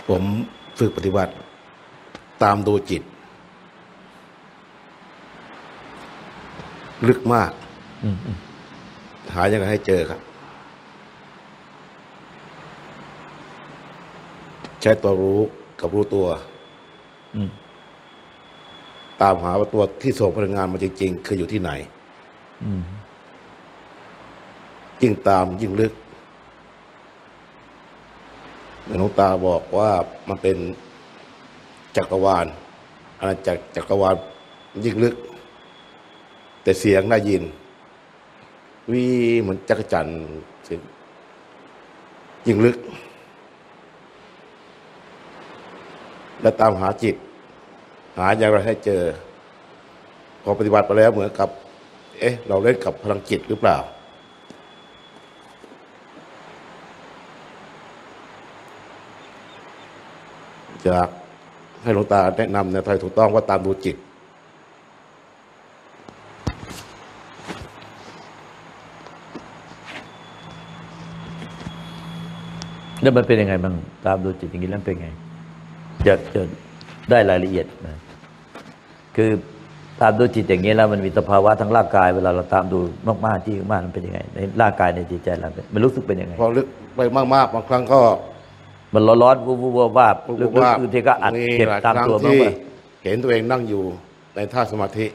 ผมฝึกปฏิบัติตามดูจิตลึกมากหายังไงให้เจอครับใช้ตัวรู้กับรู้ตัวตามหาว่าตัวที่ส่งพลังงานมาจริงๆคืออยู่ที่ไหนยิ่งตามยิ่งลึกหลวงตาบอกว่ามันเป็นจักรวาลอาณาจักรจักรวาลยิ่งลึกแต่เสียงได้ยินวิเหมือนจักรจันทร์ยิ่งลึกและตามหาจิตหาอย่างไรให้เจอพอปฏิบัติไปแล้วเหมือนกับเราเล่นกับพลังจิตหรือเปล่าอยากให้หลวงตาแนะนำแนวทางถูกต้องว่าตามดูจิตแล้วมันเป็นยังไงบ้างตามดูจิตอย่างนี้แล้วเป็นไงจะได้รายละเอียดนะคือตามดูจิตอย่างนี้แล้วมันมีสภาวะทั้งร่างกายเวลาเราตามดูมากๆที่มากมันเป็นยังไงในร่างกายในจิตใจเรามันรู้สึกเป็นยังไงพอลึกไปมากๆบางครั้งก็มันร้อนๆวูบๆวาบลึกๆคือที่ก็อัดเก็บตามตัวบ้างว่าเห็นตัวเองนั่งอยู่ในท่าสมาธิ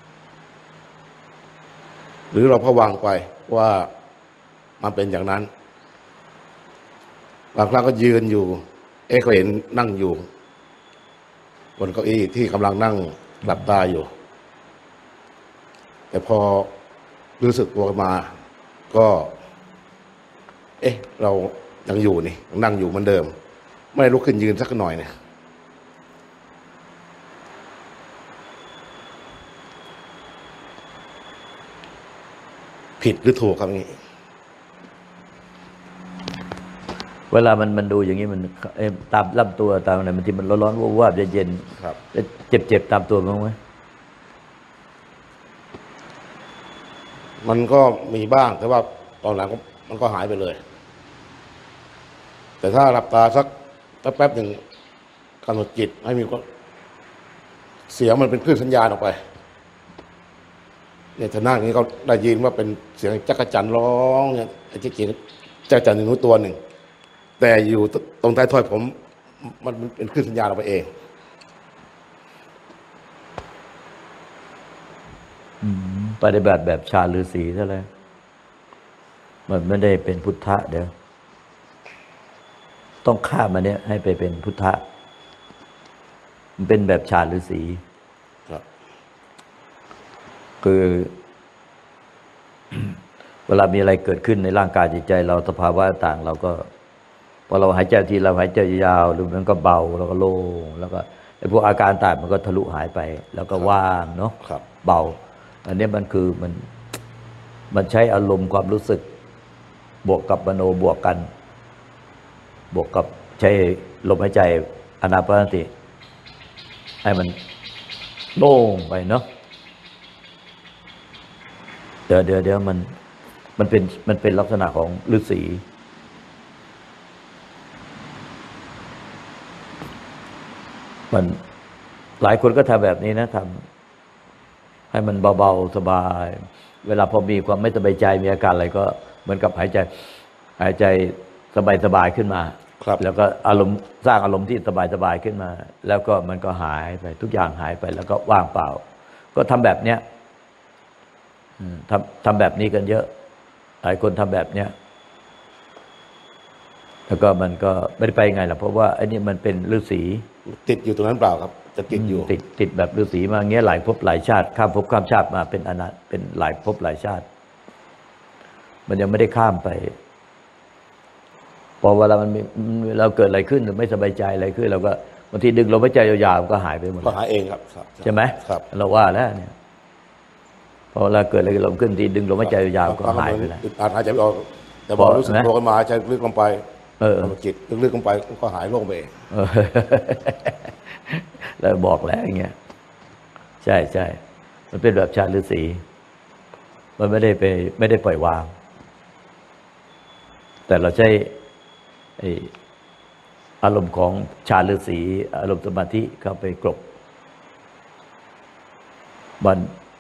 หรือเราผวาไปว่ามันเป็นอย่างนั้นบางครั้งก็ยืนอยู่ก็เห็นนั่งอยู่บนเก้าอี้ที่กำลังนั่งหลับตาอยู่แต่พอรู้สึกตัวมาก็เรายังอยู่นี่นั่งอยู่เหมือนเดิมไม่ได้ลุกขึ้นยืนสักหน่อยเนี่ยผิดหรือถูกครับนี้เวลามันดูอย่างนี้มันตามลำตัวตามอะไรมันที่มันร้อนๆวาบๆเย็นๆครับเจ็บตามตัวบ้างไหมมันก็มีบ้างแต่ว่าตอนหลังมันก็หายไปเลยแต่ถ้าหลับตาสักแป๊บหนึ่งกำหนดจิตให้มีเสียงมันเป็นคลื่นสัญญาณออกไปเนี่ยถ้านั่งอย่างนี้ก็ได้ยินว่าเป็นเสียงจักรจั่นร้องเนี่ยไอ้จริงๆจักรจั่นหนึ่งตัวหนึ่งแต่อยู่ตรงใต้ถ้อยผมมันเป็นคลื่นสัญญาณออกไปเองปฏิบัติแบบฌานฤาษีเท่าไหร่มันไม่ได้เป็นพุทธะเดี๋ยวต้องข้ามมาเนี้ยให้ไปเป็นพุทธะมันเป็นแบบฌานฤาษีคือ เวลามีอะไรเกิดขึ้นในร่างกายจิตใจเราสภาวะต่างเราก็พอเราหายใจทีเราหายใจยาวหรือมันก็เบาแล้วก็โล่งแล้วก็ไอ้พวกอาการต่างมันก็ทะลุหายไปแล้วก็ว่างเนาะเบาอันนี้มันคือมันใช้อารมณ์ความรู้สึกบวกกับมโนบวกกันบวกกับใช้ลมหายใจอานาปานสติให้มันโล่งไปเนาะเดี๋ยวมันเป็นลักษณะของฤาษีมันหลายคนก็ทำแบบนี้นะทำให้มันเบาๆสบายเวลาพอมีความไม่สบายใจมีอาการอะไรก็เหมือนกับหายใจสบายขึ้นมาแล้วก็อารมณ์สร้างอารมณ์ที่สบายขึ้นมาแล้วก็มันก็หายไปทุกอย่างหายไปแล้วก็ว่างเปล่าก็ทำแบบเนี้ยทำแบบนี้กันเยอะหลายคนทำแบบเนี้ยแล้วก็มันก็ไม่ได้ไปไงล่ะเพราะว่าไอ้นี่มันเป็นฤาษีติดอยู่ตรงนั้นเปล่าครับจะติดอยู่ติดแบบฤาษีมาเงี้ยหลายภพหลายชาติข้ามภพข้ามชาติมาเป็นอนัตเป็นหลายภพหลายชาติมันยังไม่ได้ข้ามไปพอเวลาเราเกิดอะไรขึ้นหรือไม่สบายใจอะไรขึ้นเราก็บางทีดึงลมหายใจยาวๆก็หายไปหมดก็หายเองครับใช่ไหมเราว่าแล้วเนี่ยพอเวลาเกิดอะไรลมขึ้นทีดึงลมหายใจยาวๆก็หายไปแล้วหายใจไม่ออกแต่พอรู้สึกตัวขึ้นมาใจลึกลงไปจิตลึกลงไปก็หายโล่งไปแล้วบอกแล้วอย่างเงี้ยใช่มันเป็นแบบฌานฤาษีมันไม่ได้ปล่อยวางแต่เราใช้อารมณ์ของฌานฤาษีอารมณ์สมาธิเข้าไปกลบมัน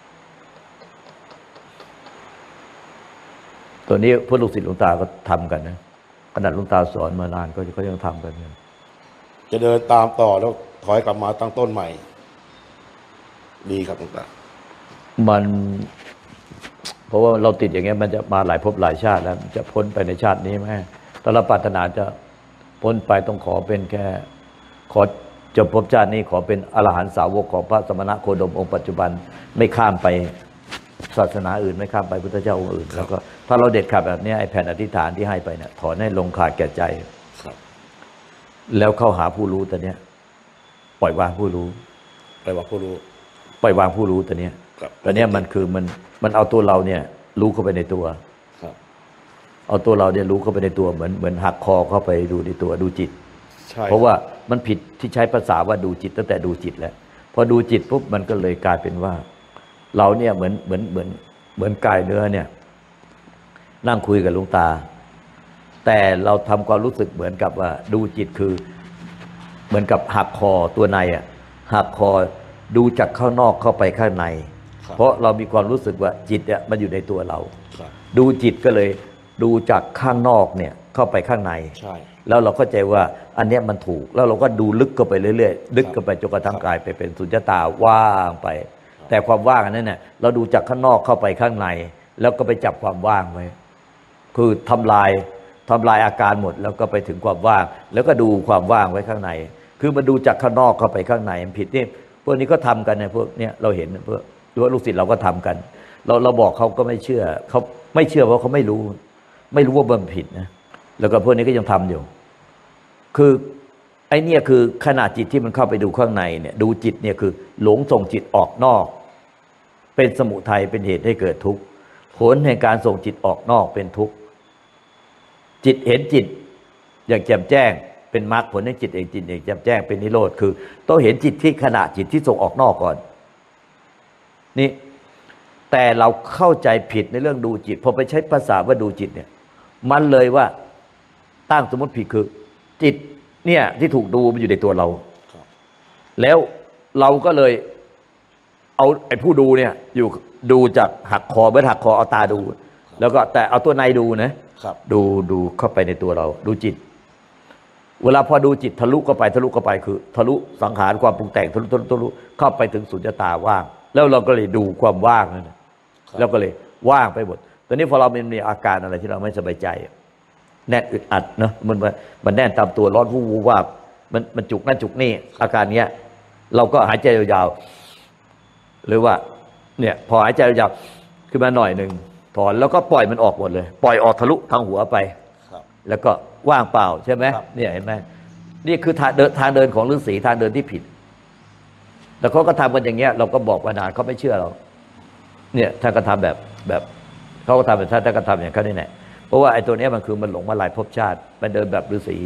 ตัวนี้พวกลูกศิษย์หลวงตาก็ทำกันนะขนาดหลวงตาสอนมานานก็ยังทำกันเนี่ยจะเดินตามต่อแล้วถอยกลับมาตั้งต้นใหม่ดีครับหลวงตามันเพราะว่าเราติดอย่างเงี้ยมันจะมาหลายภพหลายชาติแล้วจะพ้นไปในชาตินี้ไหมแต่เราปรารถนาจะพ้นไปต้องขอเป็นแค่ขอจบภพชาตินี้ขอเป็นอรหันตสาวกของพระสมณะโคดมองค์ปัจจุบันไม่ข้ามไปศาสนาอื่นไม่ข้ามไปพุทธเจ้าองค์อื่นแล้วก็ถ้าเราเด็ดขาดแบบนี้ไอ้แผ่นอธิษฐานที่ให้ไปเนี่ยถอนให้ลงขาดแก่ใจแล้วเข้าหาผู้รู้ตัวเนี้ยปล่อยวางผู้รู้ปล่อยวางผู้รู้ปล่อยวางผู้รู้ตัวเนี้ยตัวเนี้ยมันคือมันเอาตัวเราเนี่ยรู้เข้าไปในตัวเอาตัวเราเนี่ยรู้เข้าไปในตัวเหมือนหักคอเข้าไปดูในตัวดูจิตเพราะว่ามันผิดที่ใช้ภาษาว่าดูจิตตั้งแต่ดูจิตแล้วพอดูจิตปุ๊บมันก็เลยกลายเป็นว่าเราเนี่ยเหมือนกายเนื้อเนี่ยนั่งคุยกับหลวงตาแต่เราทำความรู้สึกเหมือนกับว่าดูจิตคือเหมือนกับหักคอตัวในอ่ะหักคอดูจากข้างนอกเข้าไปข้างในเพราะเรามีความรู้สึกว่าจิตเนี่ยมันอยู่ในตัวเราดูจิตก็เลยดูจากข้างนอกเนี่ยเข้าไปข้างในแล้วเราเข้าใจว่าอันเนี้ยมันถูกแล้วเราก็ดูลึกเข้าไปเรื่อยๆลึกเข้าไปจนกระทั่งกลายไปเป็นสุญญตาว่างไปแต่ความว่างนั้นเนี่ยเราดูจากข้างนอกเข้าไปข้างในแล้วก็ไปจับความว่างไว้คือทำลายอาการหมดแล้วก็ไปถึงความว่างแล้วก็ดูความว่างไว้ข้างในคือมันดูจากข้างนอกเข้าไปข้างในมันผิดนี่พวกนี้ก็ทำกันเนี่ยพวกเนี้ยเราเห็นพวกด้วยลูกศิษย์เราก็ทำกันเราบอกเขาก็ไม่เชื่อเขาไม่เชื่อเพราะเขาไม่รู้ว่ามันผิดนะแล้วก็พวกนี้ก็ยังทำอยู่คือไอ้นี่คือขณะจิตที่มันเข้าไปดูข้างในเนี่ยดูจิตเนี่ยคือหลงส่งจิตออกนอกเป็นสมุทัยเป็นเหตุให้เกิดทุกข์ผลแห่งการส่งจิตออกนอกเป็นทุกข์จิตเห็นจิตอย่างแจ่มแจ้งเป็นมรรคผลให้จิตเองจิตเองแจ่มแจ้งเป็นนิโรธคือต้องเห็นจิตที่ขณะจิตที่ส่งออกนอกก่อนนี่แต่เราเข้าใจผิดในเรื่องดูจิตพอไปใช้ภาษาว่าดูจิตเนี่ยมันเลยว่าตั้งสมมติผิดคือจิตเนี่ยที่ถูกดูมันอยู่ในตัวเราแล้วเราก็เลยเอาไอ้ผู้ดูเนี่ยอยู่ดูจากหักคอเมื่อหักคอเอาตาดูแล้วก็แต่เอาตัวในดูนะดูเข้าไปในตัวเราดูจิตเวลาพอดูจิตทะลุเข้าไปคือทะลุสังขารความปรุงแต่งทะลุเข้าไปถึงสุญญตาว่างแล้วเราก็เลยดูความว่างนั่นแล้วก็เลยว่างไปหมดตอนนี้พอเรามีอาการอะไรที่เราไม่สบายใจแน่นอึดอัดเนาะมันแน่นตามตัวร้อนวูบว่ามันจุกนั่นจุกนี่อาการเนี้ยเราก็หายใจยาวๆหรือว่าเนี่ยพอหายใจยาวๆขึ้นมาหน่อยหนึ่งถอนแล้วก็ปล่อยมันออกหมดเลยปล่อยออกทะลุทางหัวไปแล้วก็ว่างเปล่าใช่ไหมเนี่ยเห็นไหมนี่คือทางเดินของฤาษีทางเดินที่ผิดแล้วเขาก็ทำกันอย่างเงี้ยเราก็บอกว่านานเขาไม่เชื่อเราเนี่ยท่านก็ทำแบบเขาก็ทำแบบท่านก็ทำอย่างเขานี่แหละเพราะว่าไอ้ตัวนี้มันคือมันหลงมาหลายภพชาติมันเดินแบบฤาษี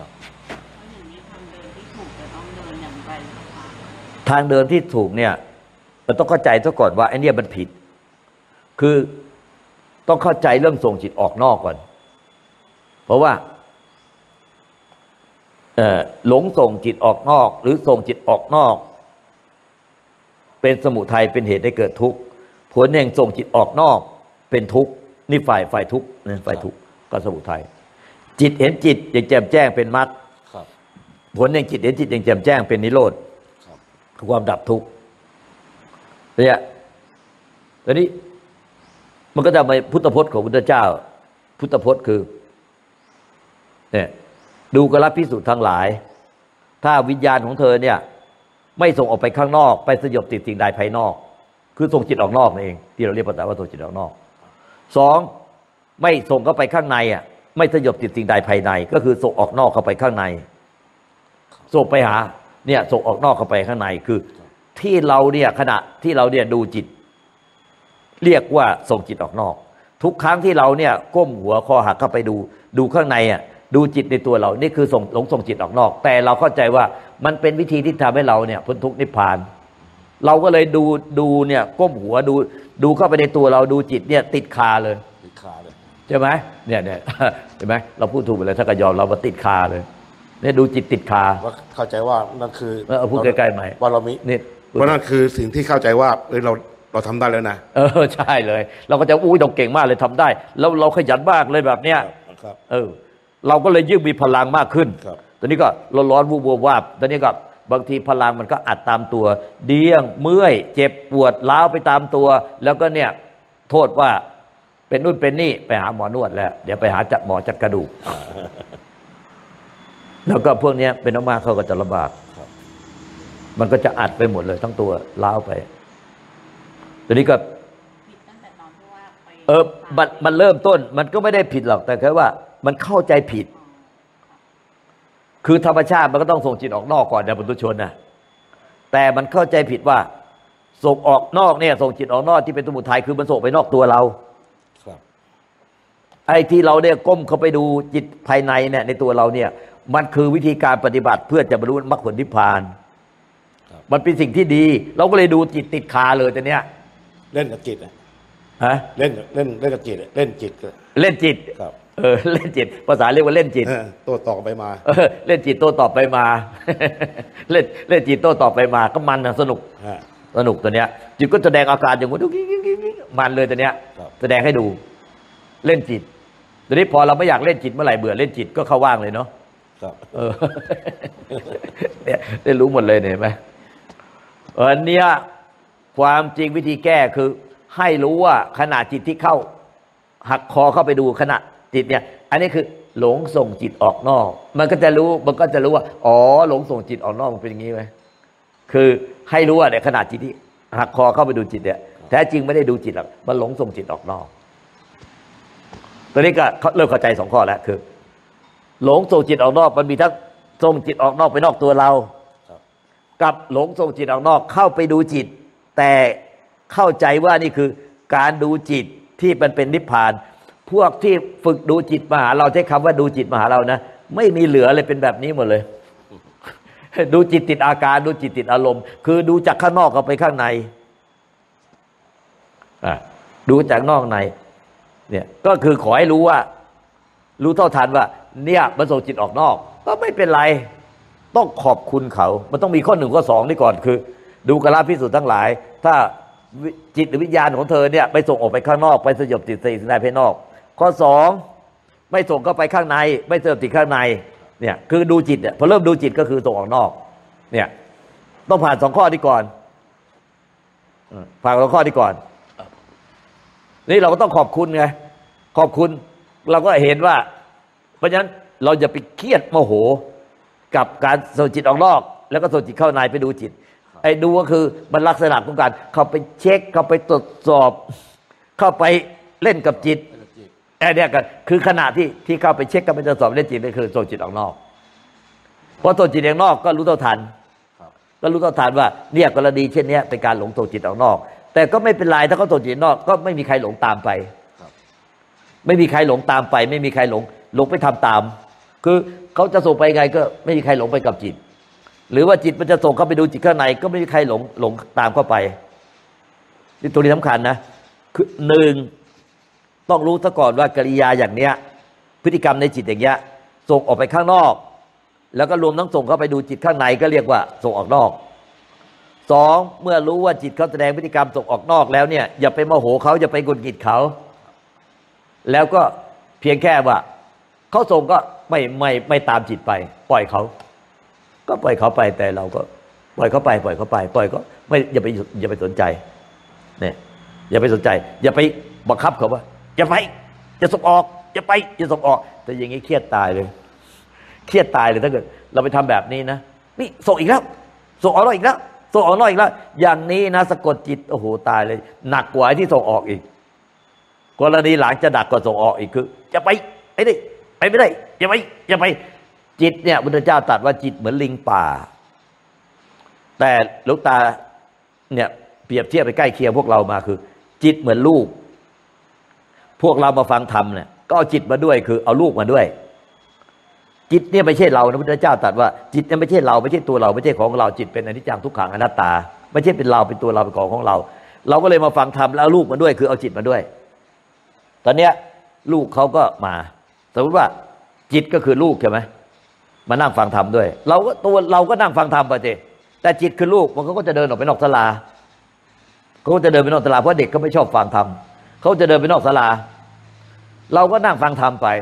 ทางเดินที่ถูกเนี่ยมันต้องเข้าใจซะก่อนว่าไอ้นี่มันผิดคือต้องเข้าใจเรื่องส่งจิตออกนอกก่อนเพราะว่าหลงส่งจิตออกนอกหรือส่งจิตออกนอกเป็นสมุทัยเป็นเหตุให้เกิดทุกข์ผลแห่งส่งจิตออกนอกเป็นทุกข์นี่ฝ่ายทุกข์นะฝ่ายทุกข์ก็สมุทัยจิตเห็นจิตอย่างแจ่มแจ้งเป็นมรรคผลแห่งจิตเห็นจิตอย่างแจ่มแจ้งเป็นนิโรธคือความดับทุกข์เนี่ยตอนนี้มันก็จะมาพุทธพจน์ของพุทธเจ้าพุทธพจน์คือเนี่ยดูกราภิกษุทั้งหลายถ้าวิญญาณของเธอเนี่ยไม่ส่งออกไปข้างนอกไปสยบติดสิ่งใดภายนอกคือส่งจิตออกนอกนั่นเองที่เราเรียกภาษาว่าส่งจิตออกนอกสองไม่ส่งเข้าไปข้างในอ่ะไม่สยบติดสิ่งใดภายในก็คือส่งออกนอกเข้าไปข้างในส่งไปหาเนี่ยส่งออกนอกเข้าไปข้างในคือที่เราเนี่ยขณะที่เราเนี่ยดูจิตเรียกว่าส่งจิตออกนอกทุกครั้งที่เราเนี่ยก้มหัวคอหักเข้าไปดูข้างในอ่ะดูจิตในตัวเรานี่คือส่งจิตออกนอกแต่เราเข้าใจว่ามันเป็นวิธีที่ทำให้เราเนี่ยพ้นทุกข์นิพพานเราก็เลยดูเนี่ยก้มหัวดูเข้าไปในตัวเราดูจิตเนี่ยติดคาเลยใช่ไหมเนี่ยเห็นไหมเราพูดถูกไปเลยถ้าก็ยอมเราว่าติดคาเลยเนี่ยดูจิตติดคาว่าเข้าใจว่านั่นคือเอาพูดใกล้ๆใหม่ว่าเรามีนี่เพราะนั่นคือสิ่งที่เข้าใจว่าเราทำได้แล้วนะใช่เลย เราก็จะอุ้ยเราเก่งมากเลยทำได้ แล้วเราขยันมากเลยแบบเนี้ยครับเราก็เลยยิ่งมีพลังมากขึ้นครับตอนนี้ก็ร้อนวูบวาบตอนนี้ก็บางทีพลังมันก็อัดตามตัว เดี้ยงเมื่อยเจ็บปวดล้าวไปตามตัว แล้วก็เนี่ยโทษว่าเป็นนู่นเป็นนี่ไปหาหมอนวดแล้วเดี๋ยวไปหาจัดหมอจัดกระดูก แล้วก็พวกนี้เป็นมากเขาก็จะลำบากมันก็จะอัดไปหมดเลยทั้งตัวล้าวไปตอนนี้ก็มันเริ่มต้นมันก็ไม่ได้ผิดหรอกแต่แค่ว่ามันเข้าใจผิด คือธรรมชาติมันก็ต้องส่งจิตออกนอกก่อนนะปุถุชนนะแต่มันเข้าใจผิดว่าส่งออกนอกเนี่ยส่งจิตออกนอกที่เป็นสมุทัยคือมันส่งไปนอกตัวเราไอ้ที่เราเนี่ยก้มเข้าไปดูจิตภายในเนี่ยในตัวเราเนี่ยมันคือวิธีการปฏิบัติเพื่อจะบรรลุมรรคผลนิพพานมันเป็นสิ่งที่ดีเราก็เลยดูจิตติดคาเลยแต่เนี้ยเล่นกับจิตเล่นกับจิตเล่นจิตเล่นจิตครับเล่นจิตภาษาเรียกว่าเล่นจิตโต้ตอบไปมาเล่นจิตโต้ตอบไปมา เล่นจิตโต้ตอบไปมาก็มันสนุกตัวเนี้ยจิตก็แสดงอาการอย่างงี้มันเลยตัวเนี้ยแสดงให้ดูเล่นจิตทีนี้พอเราไม่อยากเล่นจิตเมื่อไหร่เบื่อเล่นจิตก็เข้าว่างเลยเนาะเนี่ยได้รู้หมดเลยเห็นไหมอันเนี้ยความจริงวิธีแก้คือให้รู้ว่าขณะจิตที่เข้าหักคอเข้าไปดูขณะจิตเนี่ยอันนี้คือหลงส่งจิตออกนอกมันก็จะรู้ว่าอ๋อหลงส่งจิตออกนอกมันเป็นอย่างนี้ไหมคือให้รู้ว่าในขณะจิตที่หักคอเข้าไปดูจิตเนี่ยแท้จริงไม่ได้ดูจิตหรอกมันหลงส่งจิตออกนอกตอนนี้ก็เริ่มเข้าใจ2 ข้อแล้วคือหลงส่งจิตออกนอกมันมีทั้งส่งจิตออกนอกไปนอกตัวเรากับหลงส่งจิตออกนอกเข้าไปดูจิตแต่เข้าใจว่านี่คือการดูจิตที่มันเป็นนิพพานพวกที่ฝึกดูจิตมาหาเราใช้คำว่าดูจิตมาหาเรานะไม่มีเหลือเลยเป็นแบบนี้หมดเลย ดูจิตติดอาการดูจิตติดอารมณ์คือดูจากข้างนอกเข้าไปข้างในดูจากนอกในเนี่ยก็คือขอให้รู้ว่ารู้เท่าทันว่าเนี่ยมันส่งจิตออกนอกก็ไม่เป็นไรต้องขอบคุณเขามันต้องมีข้อ1ข้อ2นี่ก่อนคือดูกราภิกษุทั้งหลายถ้าจิตหรือวิญญาณของเธอเนี่ยไปส่งออกไปข้างนอกไปสยบติดสิ่งใดภายนอกข้อ2ไม่ส่งเข้าไปข้างในไม่สยบติดข้างในเนี่ยคือดูจิตพอเริ่มดูจิตก็คือส่งออกนอกเนี่ยต้องผ่าน2 ข้อนี้ก่อนผ่าน2 ข้อนี้ก่อนนี่เราก็ต้องขอบคุณไงขอบคุณเราก็เห็นว่าเพราะฉะนั้นเราอย่าไปเครียดโมโหกับการส่งจิตออกนอกแล้วก็ส่งจิตเข้าในไปดูจิตไอ้ดูก็คือมันลักษณะของการเข้าไปเช็คเข้าไปตรวจสอบเข้าไปเล่นกับจิตไอ้เนี่ยก็คือขณะที่เข้าไปเช็คเข้าไปตรวจสอบเล่นจิตนี่คือส่งจิตออกนอกพอส่งจิตออกนอกก็รู้เท่าทันก็รู้เท่าทันว่าเนี่ยกรณีเช่นนี้เป็นการหลงส่งจิตออกนอกแต่ก็ไม่เป็นไรถ้าเขาส่งจิตนอกก็ไม่มีใครหลงตามไปไม่มีใครหลงตามไปไม่มีใครหลงไปทำตามคือเขาจะส่งไปไงก็ไม่มีใครหลงไปกับจิตหรือว่าจิตมันจะส่งเข้าไปดูจิตข้างในก็ไม่มีใครหลงตามเข้าไปนี่ตัวนี้สำคัญนะคือ1ต้องรู้ซะก่อนว่ากิริยาอย่างเนี้ยพฤติกรรมในจิตอย่างเงี้ยส่งออกไปข้างนอกแล้วก็รวมทั้งส่งเข้าไปดูจิตข้างในก็เรียกว่าส่งออกนอก2เมื่อรู้ว่าจิตเขาแสดงพฤติกรรมส่งออกนอกแล้วเนี่ยอย่าไปโมโหเขาอย่าไปหงุดหงิดเขาแล้วก็เพียงแค่ว่าเขาส่งก็ไม่ตามจิตไปปล่อยเขาก็ปล่อยเขาไปแต่เราก็ปล่อยเขาไปปล่อยก็ไม่อย่าไปสนใจเนี่ยอย่าไปสนใจอย่าไปบังคับเขาว่าอย่าไปจะส่งออกอย่าไปจะส่งออกแต่อย่างนี้เครียดตายเลยถ้าเกิดเราไปทำแบบนี้นะนี่ส่งอีกแล้วส่งออกนอกอีกแล้วส่งออกนอกอีกแล้วอย่างนี้นะสะกดจิตโอ้โหตายเลยหนักกว่าที่ส่งออกอีกกรณีหลังจะดักกว่าส่งออกอีกคือจะไปไม่ได้อย่าไปจิตเนี่ยพุทธเจ้าตรัสว่าจิตเหมือนลิงป่าแต่หลวงตาเนี่ยเปรียบเทียบไปใกล้เคียงพวกเรามาคือจิตเหมือนลูกพวกเรามาฟังธรรมเนี่ยก็เอาจิตมาด้วยคือเอาลูกมาด้วยจิตเนี่ยไม่ใช่เรานะพุทธเจ้าตรัสว่าจิตเนี่ยไม่ใช่เราไม่ใช่ตัวเราไม่ใช่ของเราจิตเป็นอนิจจังทุกขังอนัตตาไม่ใช่เป็นเราเป็นตัวเราเป็นของเราเราก็เลยมาฟังธรรมแล้วเอาลูกมาด้วยคือเอาจิตมาด้วยตอนเนี้ยลูกเขาก็มาสมมติว่าจิตก็คือลูกใช่ไหมมานั่งฟังธรรมด้วยเราก็นั่งฟังธรรมไปสิแต่จิตคือลูกมันก็จะเดินออกไปนอกศาลาเขาก็จะเดินไปนอกศาลาเพราะเด็กเขาไม่ชอบฟังธรรมเขาจะเดินไปนอกศาลาเราก็นั่งฟังธรรมไป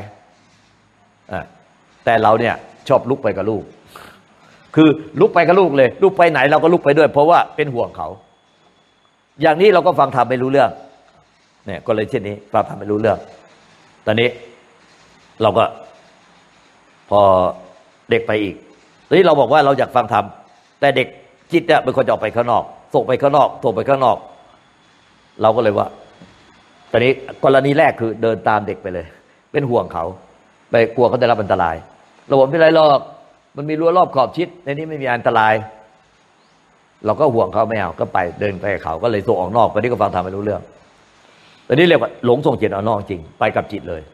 แต่เราเนี่ยชอบลุกไปกับลูกคือลุกไปกับลูกเลยลูกไปไหนเราก็ลุกไปด้วยเพราะว่าเป็นห่วงเขาอย่างนี้เราก็ฟังธรรมไม่รู้เรื่องเนี่ยก็เลยเช่นนี้ฟังธรรมไม่รู้เรื่องตอนนี้เราก็พอเด็กไปอีกตอนนี้เราบอกว่าเราอยากฟังธรรมแต่เด็กจิตเนี่ยเป็นคนจะออกไปข้างนอกส่งไปข้างนอกส่งไปข้างนอกเราก็เลยว่าตอนนี้กรณีแรกคือเดินตามเด็กไปเลยเป็นห่วงเขาไปกลัวเขาได้รับอันตรายเราบอกไม่เป็นไรหรอกมันมีรั้วรอบขอบชิดในนี้ไม่มีอันตรายเราก็ห่วงเขาไม่เอาก็ไปเดินไปเขาก็เลยส่งออกนอกตอนนี้ก็ฟังธรรมไม่รู้เรื่องตอนนี้เรียกว่าหลงส่งจิตออกนอกจริงไปกับจิตเลย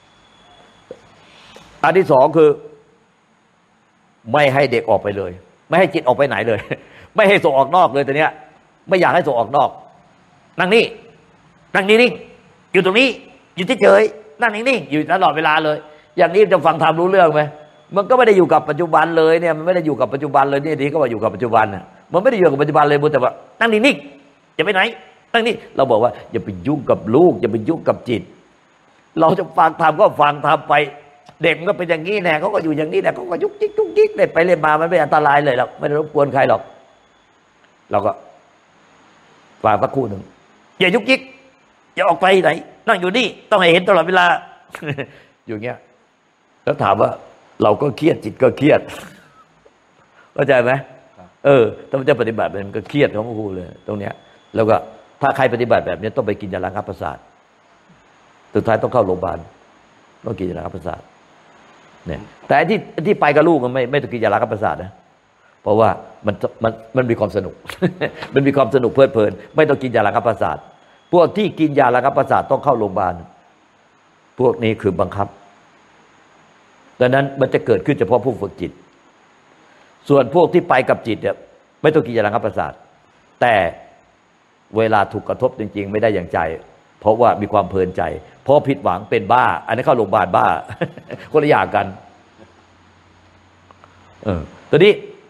อันที่สองคือไม่ให้เด็กออกไปเลยไม่ให้จิตออกไปไหนเลยไม่ให้ส่งออกนอกเลยตอนนี้ไม่อยากให้ส่งออกนอกนั่งนี่นั่งนิ่งๆอยู่ตรงนี้อยู่เฉยๆนั่งนิ่งๆอยู่ตลอดเวลาเลยอย่างนี้จะฟังธรรมรู้เรื่องไหมมันก็ไม่ได้อยู่กับปัจจุบันเลยเนี่ยมันไม่ได้อยู่กับปัจจุบันเลยนี่ดีก็ว่าอยู่กับปัจจุบันน่ะมันไม่ได้อยู่กับปัจจุบันเลยแต่ว่านั่งนิ่งๆจะไปไหนนั่งนี่เราบอกว่าอย่าไปยุ่งกับลูกอย่าไปยุ่งกับจิตเราจะฟังธรรมก็ฟังธรรมไปเด็กมันก็เป็นอย่างนี้แน่เขาก็อยู่อย่างนี้แน่เขาก็ยุกยิกยุกยิกเล่นไปเล่นมามันไม่อันตรายเลยหรอกไม่ได้รบกวนใครหรอกเราก็ฟังสักครู่หนึ่งอย่ายุกยิกอย่าออกไปไหนนั่งอยู่นี่ต้องให้เห็นตลอดเวลา อยู่เงี้ยแล้วถามว่าเราก็เครียดจิตก็เครียดเข้าใจไหมถ้ามันจะปฏิบัติมันก็เครียดของครูเลยตรงเนี้ยแล้วก็ถ้าใครปฏิบัติแบบนี้ต้องไปกินยาระงับประสาทสุดท้ายต้องเข้าโรงพยาบาลต้องกินยาระงับประสาทเนี่ยแต่ที่ไปกับลูกมันไม่ต้องกินยาระงับประสาทนะเพราะว่ามันมีความสนุก มันมีความสนุกเพลิดเพลินไม่ต้องกินยาระงับประสาทพวกที่กินยาระงับประสาทต้องเข้าโรงพยาบาลพวกนี้คือบังคับดังนั้นมันจะเกิดขึ้นเฉพาะผู้ฝึกจิตส่วนพวกที่ไปกับจิตเนี่ยไม่ต้องกินยาระงับประสาทแต่เวลาถูกกระทบจริงๆไม่ได้อย่างใจเพราะว่ามีความเพลินใจเพราะผิดหวังเป็นบ้าอันนี้เข้าโรงพยาบาลบ้า คนละอย่างกันตอนนี้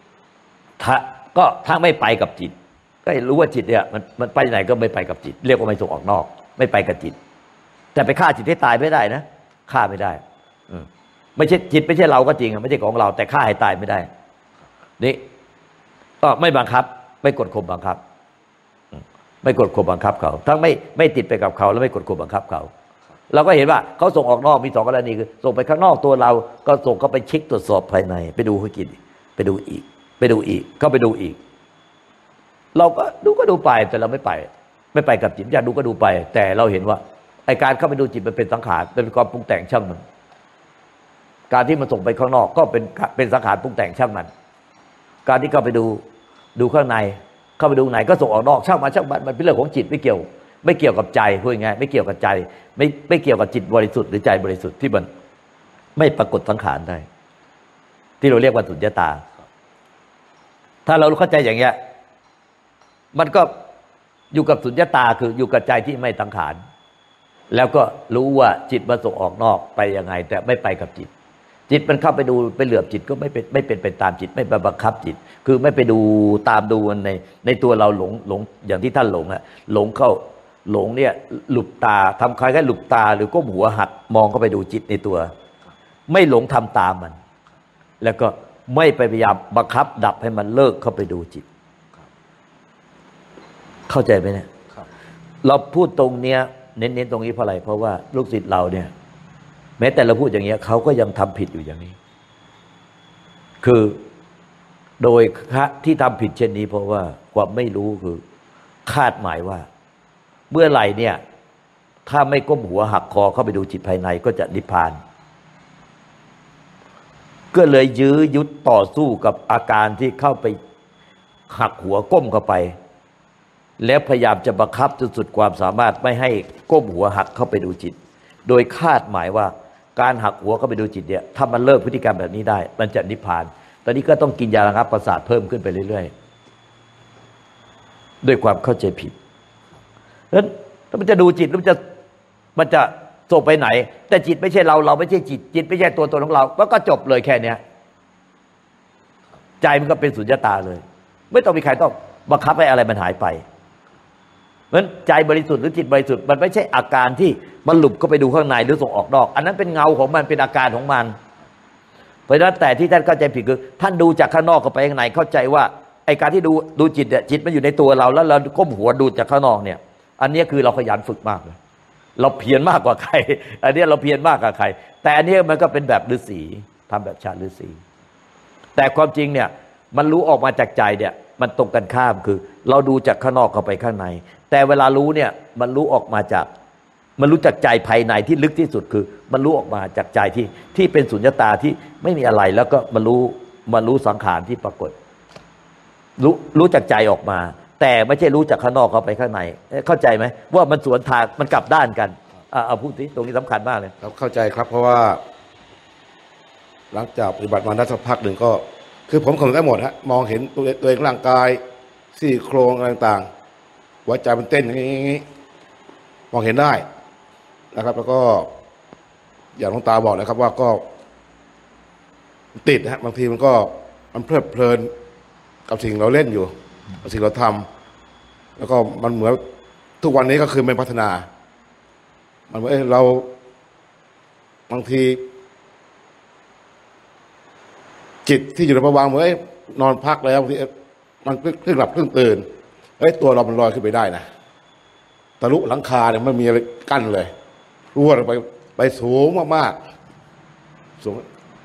ถ้าไม่ไปกับจิตก็รู้ว่าจิตเนี่ยมันไปไหนก็ไม่ไปกับจิตเรียกว่าไม่ส่งออกนอกไม่ไปกับจิตแต่ไปฆ่าจิตให้ตายไม่ได้นะฆ่าไม่ได้ไม่ใช่จิตไม่ใช่เราก็จริงไม่ใช่ของเราแต่ฆ่าให้ตายไม่ได้นี่ก็ไม่บังคับไม่กดข่มบังคับไม่กดข่มบังคับเขาทั้งไม่ติดไปกับเขาแล้วไม่กดข่มบังคับเขาเราก็เห็นว่าเขาส่งออกนอกมีสองกรณีคือส่งไปข้างนอกตัวเราก็ส่งเขาไปเช็คตรวจสอบภายในไปดูเขากินไปดูอีกก็ไปดูอีกเราก็ดูไปแต่เราไม่ไปกับจิตอยากดูก็ดูไปแต่เราเห็นว่าไอการเข้าไปดูจิตมันเป็นสังขารเป็นความปรุงแต่งช่างมันการที่มันส่งไปข้างนอกก็เป็นสังขารปรุงแต่งช่างมันการที่เข้าไปดูข้างในเข้าไปดูไหนก็ส่งออกนอกช่างมันเป็นเรื่องของจิตไม่เกี่ยวกับใจพูดง่ายไม่เกี่ยวกับใจไม่เกี่ยวกับจิตบริสุทธิ์หรือใจบริสุทธิ์ที่มันไม่ปรากฏสังขารได้ที่เราเรียกว่าสุญญตาถ้าเราเข้าใจอย่างเงี้ยมันก็อยู่กับสุญญตาคืออยู่กับใจที่ไม่สังขารแล้วก็รู้ว่าจิตมันส่งออกนอกไปยังไงแต่ไม่ไปกับจิตจิตมันเข้าไปดูไปเหลือบจิตก็ไม่เป็นไปตามจิตไม่ไปบังคับจิตคือไม่ไปดูตามดูในตัวเราหลงอย่างที่ท่านหลงอะหลงเนี่ยหลุบตาทำคล้ายๆหลุบตาหรือก้มหัวหัดมองเข้าไปดูจิตในตัวไม่หลงทำตามมันแล้วก็ไม่ไปพยายามบังคับดับให้มันเลิกเข้าไปดูจิตเข้าใจไหมเนี่ยเราพูดตรงเนี้ยเน้นตรงนี้เพราะอะไรเพราะว่าลูกศิษย์เราเนี่ยแม้แต่เราพูดอย่างเงี้ยเขาก็ยังทำผิดอยู่อย่างนี้คือโดยที่ทำผิดเช่นนี้เพราะว่าความไม่รู้คือคาดหมายว่าเมื่อไหร่เนี่ยถ้าไม่ก้มหัวหักคอเข้าไปดูจิตภายในก็จะนิพพานก็เลยยื้อยุดต่อสู้กับอาการที่เข้าไปหักหัวก้มเข้าไปแล้วพยายามจะบังคับจนสุดความสามารถไม่ให้ก้มหัวหักเข้าไปดูจิตโดยคาดหมายว่าการหักหัวเข้าไปดูจิตเนี่ยถ้ามันเลิกพฤติกรรมแบบนี้ได้มันจะนิพพานตอนนี้ก็ต้องกินยาระงับประสาทเพิ่มขึ้นไปเรื่อยๆด้วยความเข้าใจผิดนั้นถ้ามันจะดูจิตแล้วมันจะส่งไปไหนแต่จิตไม่ใช่เราไม่ใช่จิตไม่ใช่ตัวตนของเราก็จบเลยแค่เนี้ยใจมันก็เป็นสุญญตาเลย ไม่ต้องมีใครต้องบังคับให้อะไรมันหายไปเพราะฉะนั้นใจบริสุทธิ์หรือจิตบริสุทธิ์มันไม่ใช่อาการที่มันหลุดก็ไปดูข้างในหรือส่งออกนอกอันนั้นเป็นเงาของมันเป็นอาการของมันเพราะฉะนั้นแต่ที่ท่านเข้าใจผิดคือท่านดูจากข้างนอกเข้าไปข้างในเข้าใจว่าไอการที่ดูจิตเนี่ยจิตมันอยู่ในตัวเราแล้วเราก้มหัวดูจากข้างนอกเนี่ยอันนี้คือเราขยันฝึกมากเลยเราเพียรมากกว่าใครอันนี้เราเพียรมากกว่าใครแต่อันนี้มันก็เป็นแบบฤาษีทำแบบฌานฤาษีแต่ความจริงเนี่ยมันรู้ออกมาจากใจเนี่ยมันตรงกันข้ามคือเราดูจากข้างนอกเข้าไปข้างในแต่เวลารู้เนี่ยมันรู้ออกมาจากมันรู้จากใจภายในที่ลึกที่สุดคือมันรู้ออกมาจากใจที่เป็นสุญญตาที่ไม่มีอะไรแล้วก็มันรู้สังขารที่ปรากฏรู้จากใจออกมาแต่ไม่ใช่รู้จากข้างนอกเข้าไปข้างในเข้าใจไหมว่ามันสวนทางมันกลับด้านกันเอาพูดสิตรงนี้สำคัญมากเลยครับเข้าใจครับเพราะว่าหลังจากปฏิบัติมาได้สักพักหนึ่งก็คือผมคำนวณได้หมดฮะมองเห็นตัวเองร่างกายซี่โครงอะไรต่างๆหัวใจมันเต้นอย่างนี้มองเห็นได้นะครับแล้วก็อย่างหลวงตาบอกนะครับว่าก็ติดฮะบางทีมันเพลิดเพลินกับสิ่งเราเล่นอยู่กับสิ่งเราทำแล้วก็มันเหมือนทุกวันนี้ก็คือไม่พัฒนามันว่าเราบางทีจิตที่อยู่ในภวังค์เหมือนนอนพักแล้วบางทีมันเพิ่งหลับเพิ่งตื่นตัวเรามันลอยขึ้นไปได้นะทะลุหลังคาเนี่ยไม่มีอะไรกั้นเลยรู้ว่าไปสูงมากๆสูง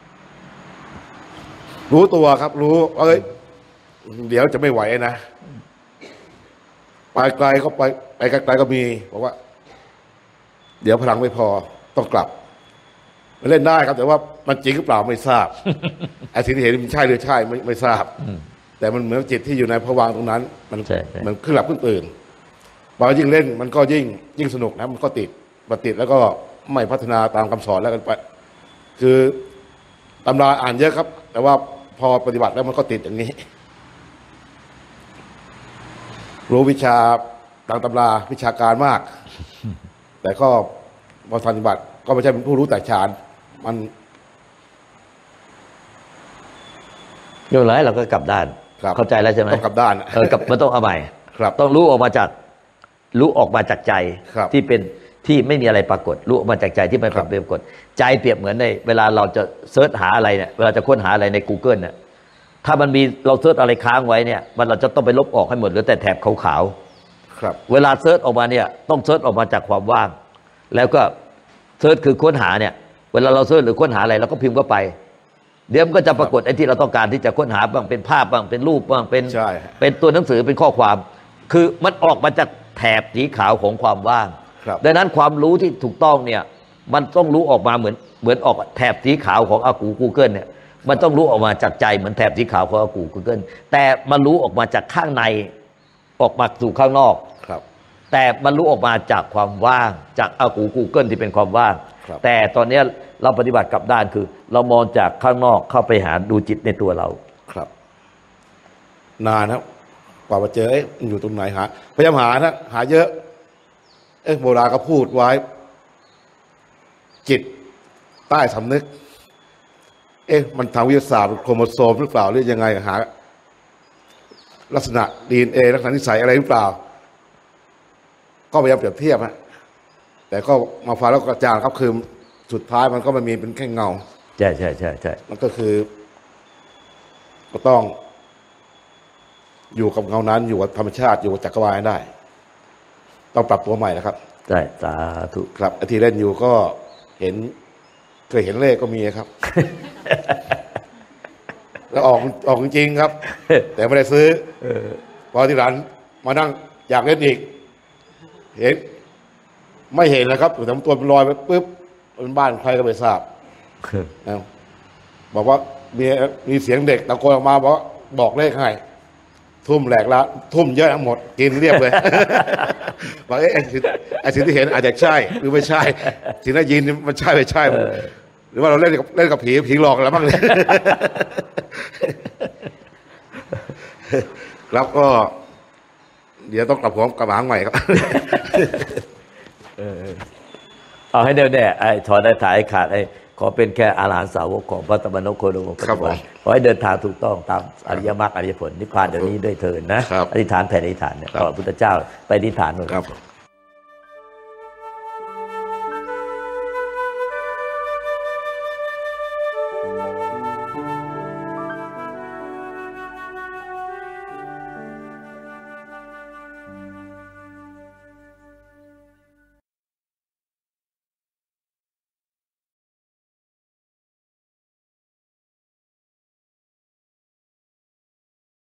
รู้ตัวครับรู้เดี๋ยวจะไม่ไหวนะไปไกลก็ไปไกลก็มีบอกว่าเดี๋ยวพลังไม่พอต้องกลับเล่นได้ครับแต่ว่ามันจริงหรือเปล่าไม่ทราบไอ้สิ่งที่เห็นมันใช่หรือใช่ไม่ทราบแต่มันเหมือนจิตที่อยู่ในภวังค์ตรงนั้นมันขึ้นหลับขึ้นตื่นพอยิ่งเล่นมันก็ยิ่งสนุกนะมันก็ติดแล้วก็ไม่พัฒนาตามคำสอนแล้วกันไปคือตำราอ่านเยอะครับแต่ว่าพอปฏิบัติแล้วมันก็ติดอย่างนี้รู้วิชาตามตำราวิชาการมากแต่ก็พอปฏิบัติก็ไม่ใช่เป็นผู้รู้แต่ฌานมันเรื่องไรเราก็กลับด้านเข้าใจแล้วใช่ไหมต้องกลับด้านมันต้องเอาใหม่ต้องรู้ออกมาจากใจที่เป็นที่ไม่มีอะไรปรากฏรู้ออกมาจากใจที่ไม่ปรากฏใจเปรียบเหมือนในเวลาเราจะเซิร์ชหาอะไรเนี่ยเวลาจะค้นหาอะไรใน Google เนี่ยถ้ามันมีเราเซิร์ชอะไรค้างไว้เนี่ยเราจะต้องไปลบออกให้หมดเหลือแต่แถบขาวๆเวลาเซิร์ชออกมาเนี่ยต้องเซิร์ชออกมาจากความว่างแล้วก็เซิร์ชคือค้นหาเนี่ยเวลาเราเซิร์ชหรือค้นหาอะไรเราก็พิมพ์เข้าไปเดี๋ยวมันก็จะปรากฏไอ้ที่เราต้องการที่จะค้นหาบ้างเป็นภาพบ้างเป็นรูปบ้างเป็นตัวหนังสือเป็นข้อความคือมันออกมาจากแถบสีขาวของความว่างดังนั้นความรู้ที่ถูกต้องเนี่ยมันต้องรู้ออกมาเหมือนออกแถบสีขาวของอากู Google เนี่ยมันต้องรู้ออกมาจากใจเหมือนแถบสีขาวของอากู Google แต่มันรู้ออกมาจากข้างในออกมาสู่ข้างนอกแต่มันรู้ออกมาจากความว่างจากอากู Google ที่เป็นความว่างแต่ตอนนี้เราปฏิบัติกลับด้านคือเรามองจากข้างนอกเข้าไปหาดูจิตในตัวเราครับนานครับกว่ามาเจอมันอยู่ตรงไหนพยายามหาเยอะโบราณก็พูดไว้จิตใต้สำนึกมันทางวิทยาศาสตร์โครโมโซมหรือเปล่าหรือยังไงหาลักษณะ DNA ลักษณะนิสัยอะไรหรือเปล่าก็พยายามเปรียบเทียบแต่ก็มาฟังแล้วกระจ่างครับคือสุดท้ายมันก็ไม่มีเป็นแค่เงาใช่มันก็คือก็ต้องอยู่กับเงานั้นอยู่กับธรรมชาติอยู่กับจักรวาลได้ต้องปรับตัวใหม่นะครับใช่สาธุครับที่เล่นอยู่ก็เคยเห็นเลขก็มีครับ แล้วออกจริงๆครับ แต่ไม่ได้ซื้อพอที่ร้านมานั่งอยากเล่นอีกเห็นไม่เห็นนะครับอยู่ทำตัวเป็นรอยไปปุ๊บเป็นบ้านใครก็ไม่ทราบบอกว่ามีเสียงเด็กตะโกนออกมาบอกเลขให้ทุ่มแหลกละทุ่มเยอะทั้งหมดกินเรียบเลยบอกไอ้สิ่งที่เห็นอาจจะใช่หรือไม่ใช่สิ่งที่ยินมันใช่ไม่ใช่หรือว่าเราเล่นกับผีหลอกแล้วบ้างเลยแล้วก็เดี๋ยวต้องกลับหัวกลับหางใหม่ครับเอาให้แน่ๆไอ้ถอนไอ้ถ่ายขาดไอ้ขอเป็นแค่อาหารสาวกของพระตมนโคดมครับผมขอให้เดินทางถูกต้องตามอริยมรรคอริยผลนิพพานเดี๋ยวนี้ด้วยเถิดนะครับ อธิษฐานแผ่นอธิษฐานเนี่ยครับขอพระพุทธเจ้าไปอธิษฐานหมดครับ